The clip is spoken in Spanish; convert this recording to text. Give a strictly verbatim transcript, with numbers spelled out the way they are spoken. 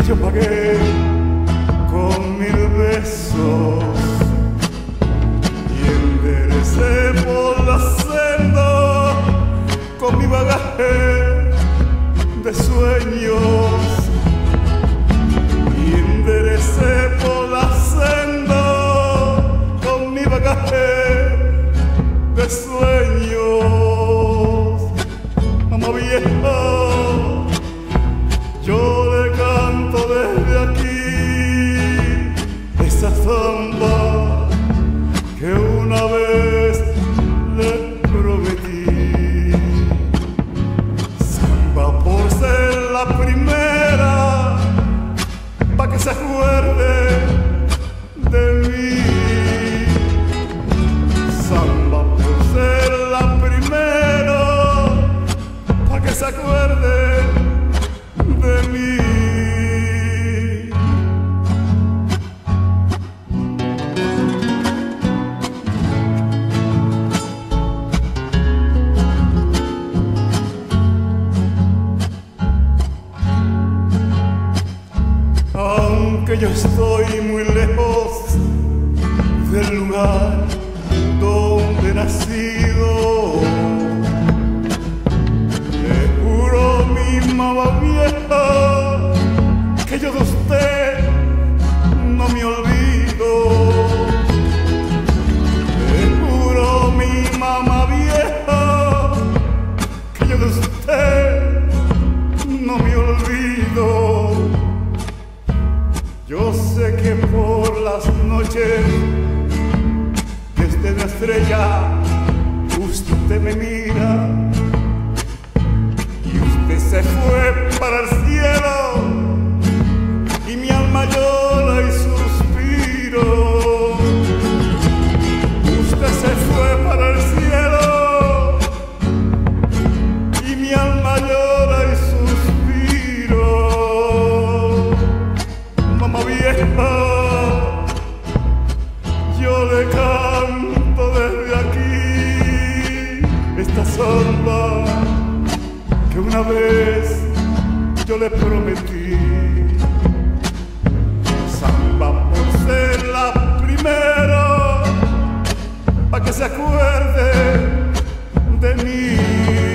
yo pagué con mil besos y enderecé por la senda con mi bagaje de sueños, y enderecé por la senda con mi bagaje de sueños. Mamá vieja, yo le canto desde aquí esa samba que una vez le prometí. Samba por ser la primera, pa' que se acuerde de mí. Samba por ser la primera, pa' que se acuerde de mí. Aunque yo estoy muy lejos del lugar donde he nacido, le juro a mi mamá vieja que yo de usted no me olvido. Le juro a mi mamá vieja que yo de usted no me olvido. Yo sé que por las noches desde una estrella usted me mira y usted se fue para el cielo y mi alma llora y suspiro. Usted se fue para el cielo y mi alma llora y suspiro. Mamá vieja, yo le canto desde aquí esta samba que una vez yo le prometí. Samba por ser la primera, pa' que se acuerde de mí.